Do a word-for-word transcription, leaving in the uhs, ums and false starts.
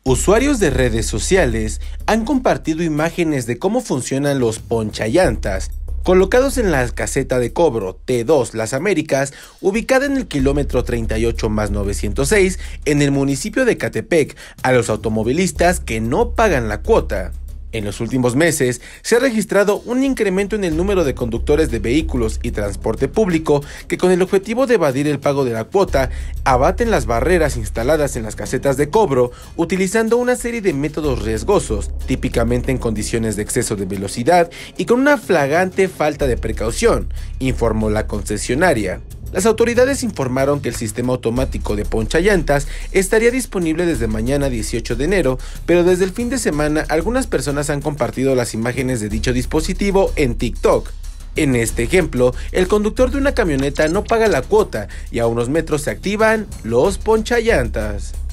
Usuarios de redes sociales han compartido imágenes de cómo funcionan los ponchallantas, colocados en la caseta de cobro T dos Las Américas, ubicada en el kilómetro treinta y ocho más novecientos seis en el municipio de Ecatepec, a los automovilistas que no pagan la cuota. En los últimos meses se ha registrado un incremento en el número de conductores de vehículos y transporte público que, con el objetivo de evadir el pago de la cuota, abaten las barreras instaladas en las casetas de cobro utilizando una serie de métodos riesgosos, típicamente en condiciones de exceso de velocidad y con una flagrante falta de precaución, informó la concesionaria. Las autoridades informaron que el sistema automático de ponchallantas estaría disponible desde mañana dieciocho de enero, pero desde el fin de semana algunas personas han compartido las imágenes de dicho dispositivo en TikTok. En este ejemplo, el conductor de una camioneta no paga la cuota y a unos metros se activan los ponchallantas.